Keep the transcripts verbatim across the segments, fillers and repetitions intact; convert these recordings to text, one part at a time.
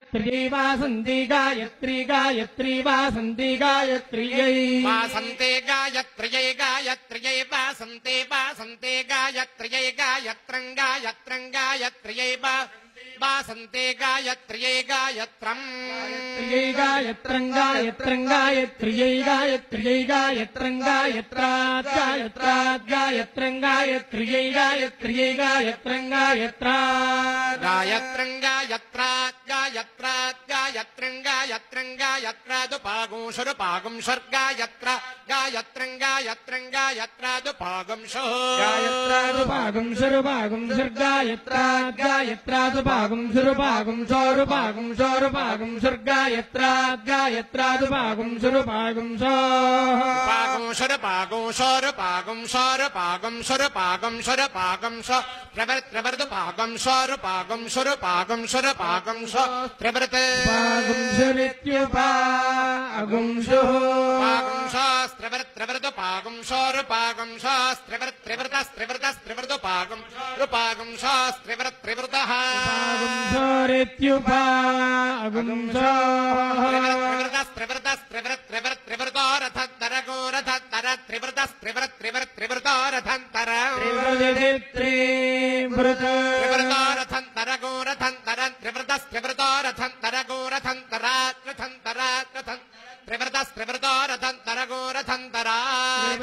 गायत्र्यै वासन्ति गायत्री गायत्री वासन्ति गायत्र्यै वासन्ते गायत्र्यै गायत्र्यै वासन्ते वासन्ते गायत्र्यै गायत्रं गायत्रं गायत्र्यै वासन्ते गायत्र्यै गायत्रम् गायत्रं गायत्रं गायत्र्यै गायत्र्यै गायत्रं गायत्रात् गायत्रात् गायत्रं गायत्र्यै गायत्र्यै गायत्रं गायत्रात् गायत्रं गायत्रात् गायत्रात् गायत्रं गायत्रं गायत्रादुपागुं शुरुपागुं शुर्गायत्रा गायत्रं गायत्रं गायत्रादुपागुं शुः गायत्रादुपागुं शुरुपागुं शुर्गायत्रात् गायत्रादुपागुं शुरुपागुं शोरुपागुं शोरुपागुं शुर्गायत्रात् गायत्रादुपागुं शुरुपागुं पागुं शुरुपागुं शोरुपागुं शोरुपागुं शुरुपागुं शुरुपागुं श प्रवर्त प्रवर्तपागुं शोरुपागुं शुरुपागुं शुरुपागुं श प्रवर्त पागुं शुरित्युपागुं शुः पागुं शास्त्रवर्त प्रवर्तपागुं शोरुपागुं शास्त्रवर्त प्रवर्तस्त्रवर्तस्त्रवर्तपागुं रुपागुं शास्त्रवर्त प्रवर्तः पागुं शुरित्युपागुं शुः प्रवर्तस्त्रवर्तस्त्रवर्त प्रवर्त प्रवर्तरथन्तरगो रथन्तर त्रिवर्तस्त्रवर्त त्रिवर्त त्रिवर्तरथन्तर त्रिवृत त्रिवर्तरथन्तरगो रथन्तर त्रिवर्तस्त्रवर्तरथन्तरगो रथन्तरात् रथन्तरात् रथन् त्रिवर्तस्त्रवर्तरथन्तरगो रथन्तरात्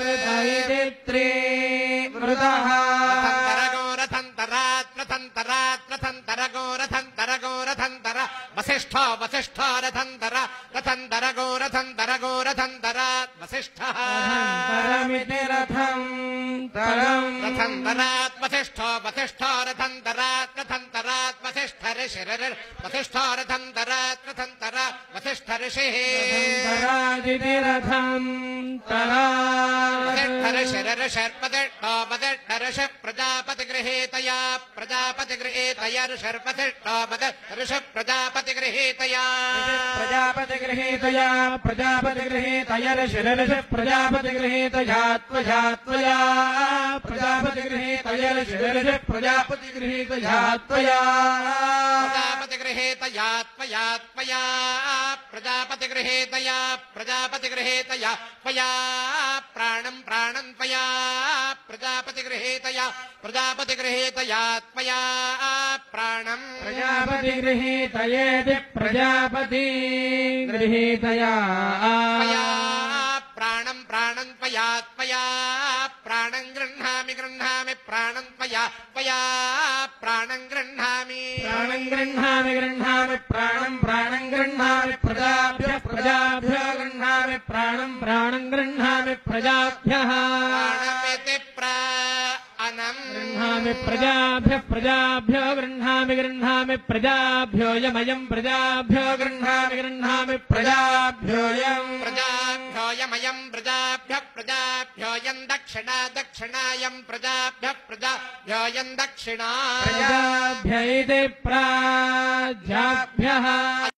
त्रिवृतः रथन्तरगो रथन्तरात् रथन्तरात् रथन्तरगो रथन्तरगो रथन्तर वसिष्ठो वसिष्ठो रथन्तर रथन्तरगो रथन्तरगो रथन्तरात् वसिष्ठः परमिति रथं तरम् रथन्तरात् वसिष्ठो वसिष्ठो रथन्तरात् रथन्तरात् वसिष्ठ ऋषिर् वसिष्ठो रथन्तरात् रथन्तर वसिष्ठ ऋषिः तरादिति रथं तरात् ऋषिर्षर्पतिष्ठो वसिष्ठ ऋषि प्रजापतिगृहीतया प्रजापतिगृहीतया ऋषर्पतिष्ठो ऋषि प्रजापतिगृहीतया प्रजापतिगृहीतया प्रजापतिगृहीतया ऋषिरऋषि प्रजापतिगृहीतया त्वया त्वया प्रजापतिगृहीतया ऋषिरऋषि प्रजापतिगृहीतया त्वया प्रजापतिगृहीतया त्वया त्वया प्रजापतिगृहीतया प्रजापतिगृहीतया त्वया प्राणं प्राणं त्वया प्रजापतिगृहीतया प्रजापतिगृहीतया त्वया प्राणं प्रजापतिगृहीतयेति प्रजापति गृहीतया त्वया प्राणं प्राणं त्वया त्वया प्राणं गृह्णामि गृह्णामि प्राणं त्वया त्वया प्राणं गृह्णामि प्राणं गृह्णामि गृह्णामि प्राणं प्राणं गृह्णामि प्रजाभ्यः प्रजाभ्यः गृह्णामि प्राणं प्राणं गृह्णामि प्रजाभ्यः प्राणमिति प्राणं गृह्णामि प्रजाभ्यः प्रजाभ्यो गृह्णामि गृह्णामि प्रजाभ्योऽयमयं प्रजाभ्यो गृह्णामि गृह्णामि प्रजाभ्योऽयम् प्रजाभ्योऽयमयं प्रजाभ्यः प्रजाभ्योऽयं दक्षिणा दक्षिणायं प्रजाभ्यः प्रजाभ्योऽयं दक्षिणा प्रजाभ्य इति प्राजाभ्यः